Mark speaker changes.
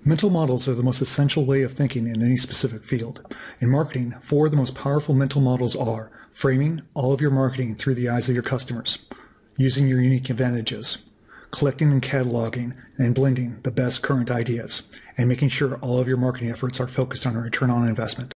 Speaker 1: Mental models are the most essential way of thinking in any specific field. In marketing, 4 of the most powerful mental models are framing all of your marketing through the eyes of your customers, using your unique advantages, collecting and cataloging and blending the best current ideas, and making sure all of your marketing efforts are focused on a return on investment.